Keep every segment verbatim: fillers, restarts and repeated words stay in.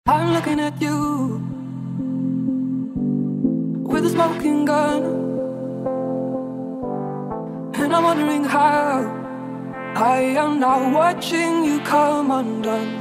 I'm looking at you with a smoking gun, and I'm wondering how I am now watching you come undone.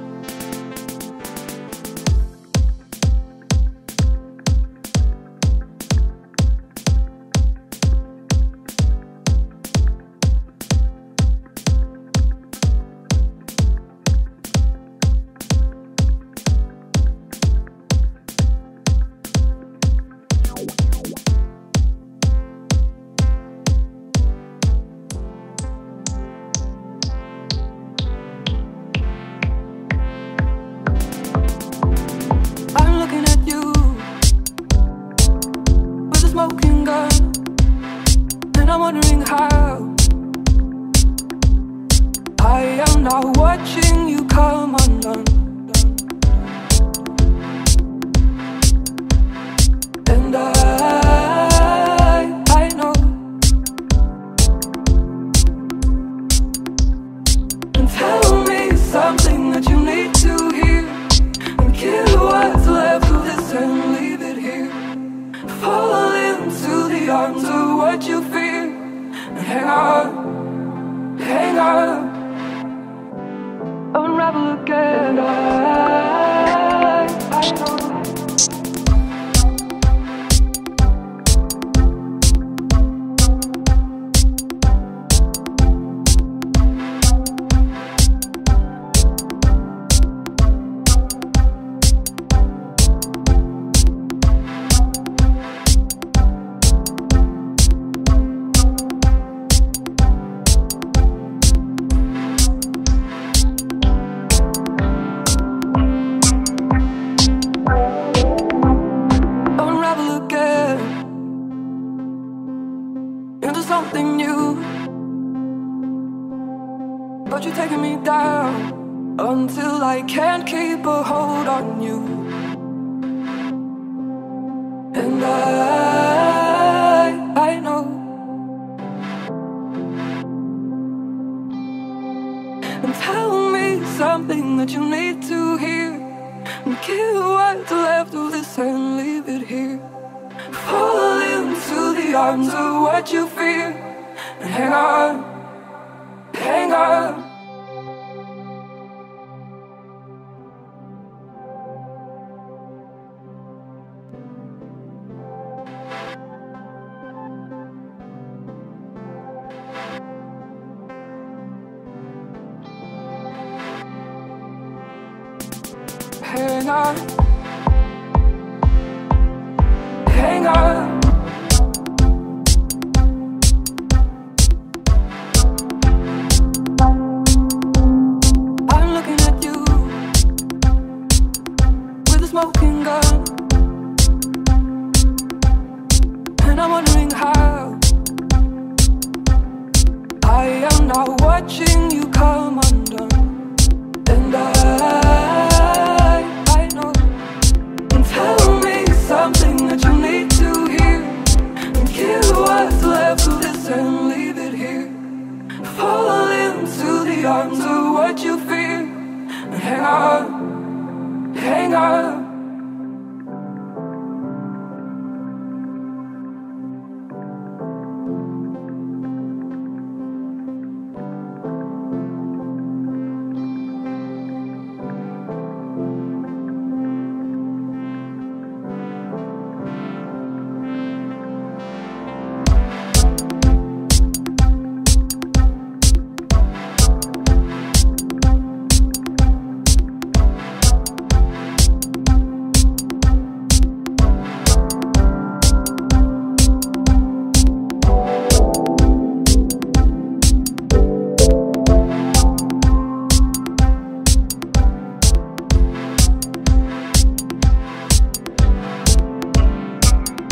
Unravel again, I, I know. Something new, but you're taking me down until I can't keep a hold on you. And I, I know. And tell me something that you need to hear, and kill what's left of this and leave it here. Fall into the arms of what you fear, and hang on, hang on. Hang on, hang on. I'm looking at you with a smoking gun, and I'm wondering how I am now watching you come undone. And I, I know. And tell me something that you need to hear, and kill what's left of this and leave it here. Fall into the arms of what you fear, and hang on, hang on.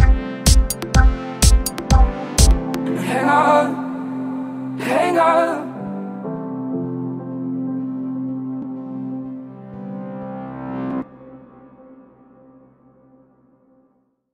Hang on, hang on.